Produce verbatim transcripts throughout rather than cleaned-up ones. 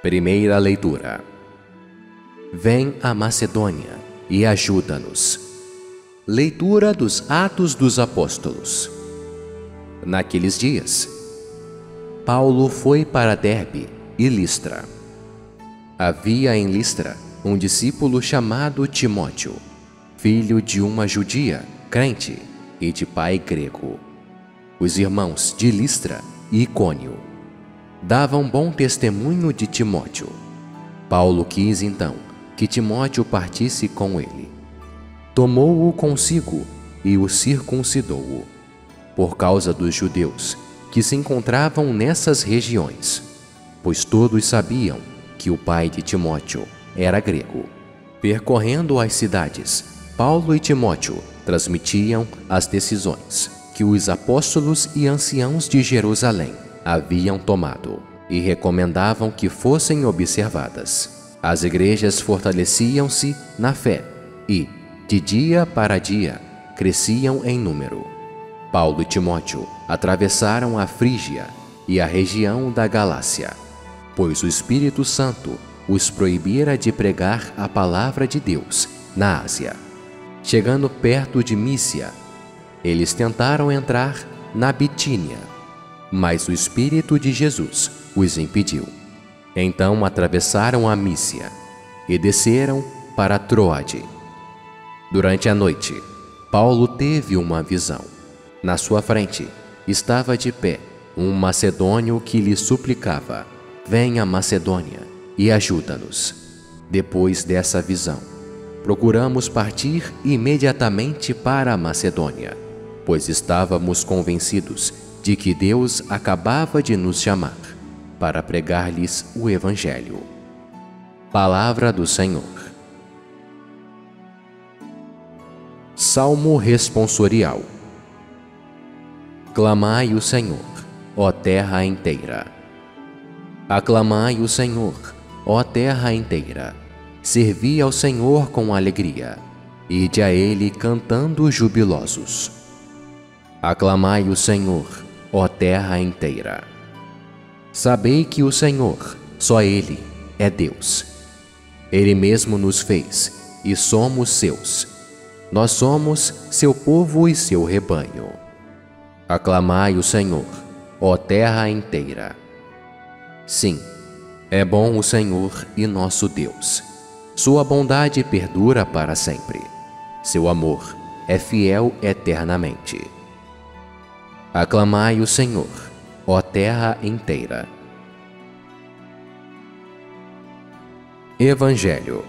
Primeira leitura. Vem a Macedônia e ajuda-nos. Leitura dos Atos dos Apóstolos. Naqueles dias, Paulo foi para Derbe e Listra. Havia em Listra um discípulo chamado Timóteo, filho de uma judia, crente e de pai grego. Os irmãos de Listra e Icônio davam bom testemunho de Timóteo. Paulo quis então que Timóteo partisse com ele. Tomou-o consigo e o circuncidou-o, por causa dos judeus que se encontravam nessas regiões, pois todos sabiam que o pai de Timóteo era grego. Percorrendo as cidades, Paulo e Timóteo transmitiam as decisões que os apóstolos e anciãos de Jerusalém haviam tomado e recomendavam que fossem observadas. As igrejas fortaleciam-se na fé e, de dia para dia, cresciam em número. Paulo e Timóteo atravessaram a Frígia e a região da Galácia, pois o Espírito Santo os proibira de pregar a palavra de Deus na Ásia. Chegando perto de Mísia, eles tentaram entrar na Bitínia, mas o Espírito de Jesus os impediu. Então atravessaram a Mísia e desceram para Troade. Durante a noite, Paulo teve uma visão. Na sua frente estava de pé um macedônio que lhe suplicava: venha a Macedônia e ajuda-nos. Depois dessa visão, procuramos partir imediatamente para a Macedônia, pois estávamos convencidos de que Deus acabava de nos chamar para pregar-lhes o Evangelho. Palavra do Senhor. Salmo responsorial. Clamai o Senhor, ó terra inteira. Aclamai o Senhor, ó terra inteira. Servi ao Senhor com alegria, ide a Ele cantando jubilosos. Aclamai o Senhor, ó terra inteira. Sabei que o Senhor, só Ele, é Deus. Ele mesmo nos fez, e somos seus. Nós somos seu povo e seu rebanho. Aclamai o Senhor, ó terra inteira. Sim, é bom o Senhor e nosso Deus. Sua bondade perdura para sempre. Seu amor é fiel eternamente. Aclamai o Senhor, ó terra inteira. Evangelho.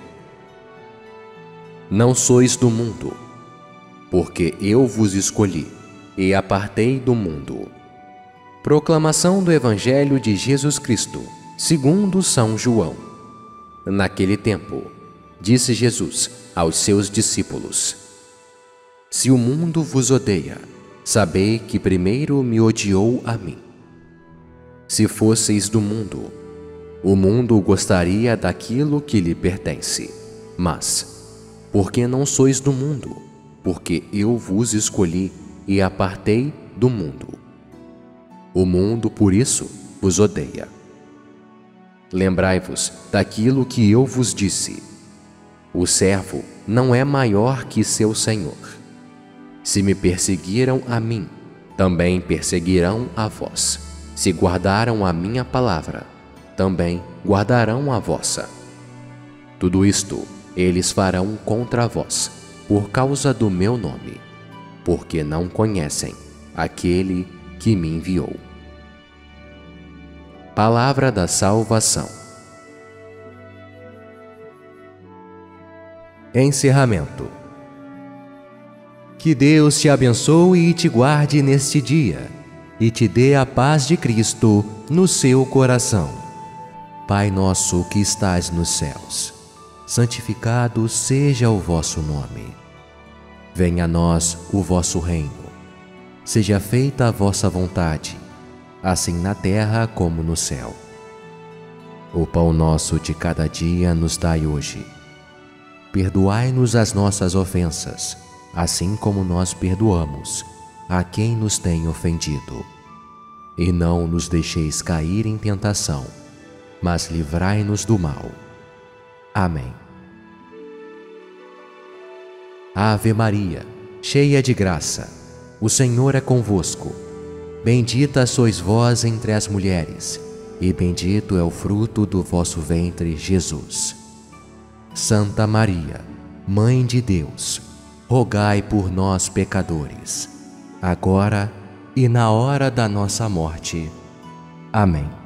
Não sois do mundo, porque eu vos escolhi e apartei do mundo. Proclamação do Evangelho de Jesus Cristo, segundo São João. Naquele tempo, disse Jesus aos seus discípulos: se o mundo vos odeia, sabei que primeiro me odiou a mim. Se fosseis do mundo, o mundo gostaria daquilo que lhe pertence. Mas, porque não sois do mundo, porque eu vos escolhi e apartei do mundo. O mundo, por isso, vos odeia. Lembrai-vos daquilo que eu vos disse: o servo não é maior que seu senhor. Se me perseguiram a mim, também perseguirão a vós. Se guardaram a minha palavra, também guardarão a vossa. Tudo isto eles farão contra vós, por causa do meu nome, porque não conhecem aquele que me enviou. Palavra da salvação. Encerramento. Que Deus te abençoe e te guarde neste dia, e te dê a paz de Cristo no seu coração. Pai nosso que estais nos céus, santificado seja o vosso nome. Venha a nós o vosso reino. Seja feita a vossa vontade, assim na terra como no céu. O pão nosso de cada dia nos dai hoje. Perdoai-nos as nossas ofensas, assim como nós perdoamos a quem nos tem ofendido. E não nos deixeis cair em tentação, mas livrai-nos do mal. Amém. Ave Maria, cheia de graça, o Senhor é convosco. Bendita sois vós entre as mulheres, e bendito é o fruto do vosso ventre, Jesus. Santa Maria, Mãe de Deus, rogai por nós, pecadores, agora e na hora da nossa morte. Amém.